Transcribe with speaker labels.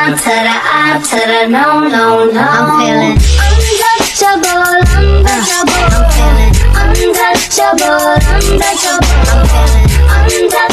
Speaker 1: to the I to the no, no, no. I'm feeling untouchable, untouchable. I'm feeling untouchable, untouchable. I'm feeling untouchable.